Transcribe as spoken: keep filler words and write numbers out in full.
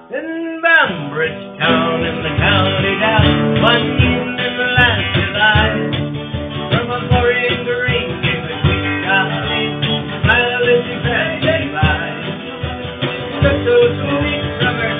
In Bambridge town, in the county down, one evening last July, from a pouring green came a sweet Charlie, smiled as she passed me by. Looked so sweet from her